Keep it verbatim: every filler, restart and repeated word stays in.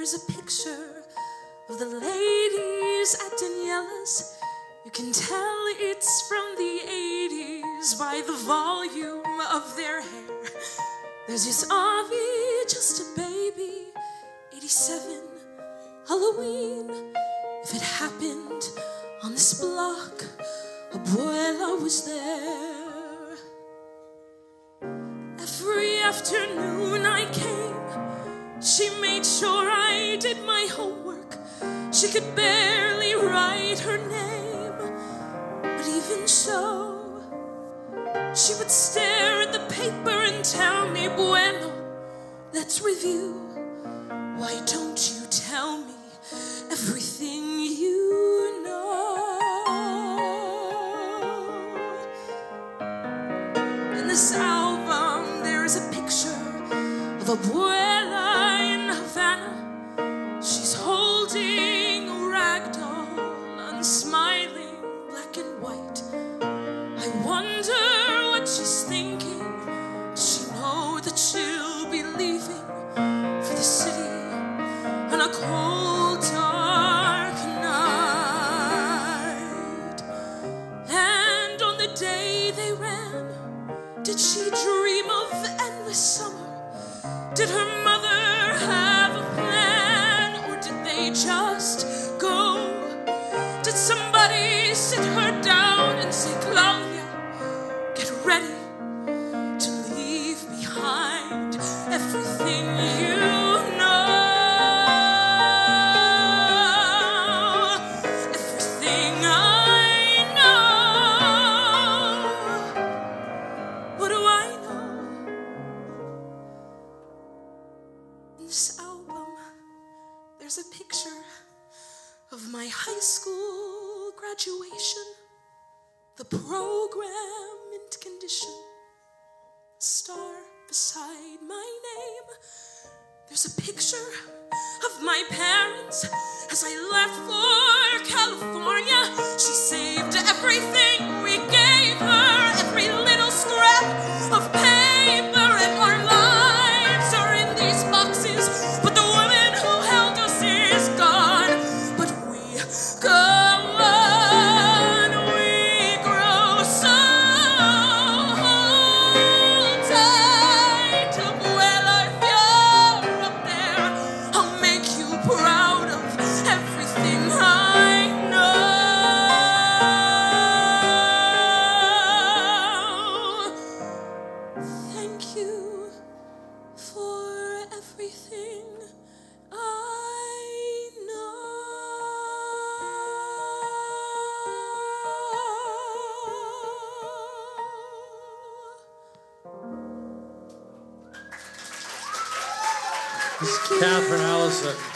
there's a picture of the ladies at Daniela's. You can tell it's from the eighties by the volume of their hair. There's this Avi, just a baby, eighty-seven, Halloween. If it happened on this block, Abuela was there. Every afternoon I came, she made sure I did my homework. She could barely write her name, but even so, she would stare at the paper and tell me, bueno, let's review. Why don't you tell me everything you know? In this album, there's a picture of Abuela in Havana. She's holding a rag doll, unsmiling, black and white. I wonder what she's thinking. Does she know that she'll be leaving for the city on a cold, dark night? And on the day they ran, did she dream of endless summer? Did her mother have a plan, or did they just go? Did somebody sit her down and say, Claudia, get ready to leave behind everything you know? Everything I know. What do I know? In this album, there's a picture of my high school graduation, the program mint condition, a star beside my name. There's a picture of my parents as I left for California. She saved everything we gave her, every little scrap of paper, and our lives are in these boxes. But the woman who held us is gone. But we go on, we grow so tight. Abuela, if you're up there, I'll make you proud of everything I know. Thank you for everything I know. This is Kathryn Allison.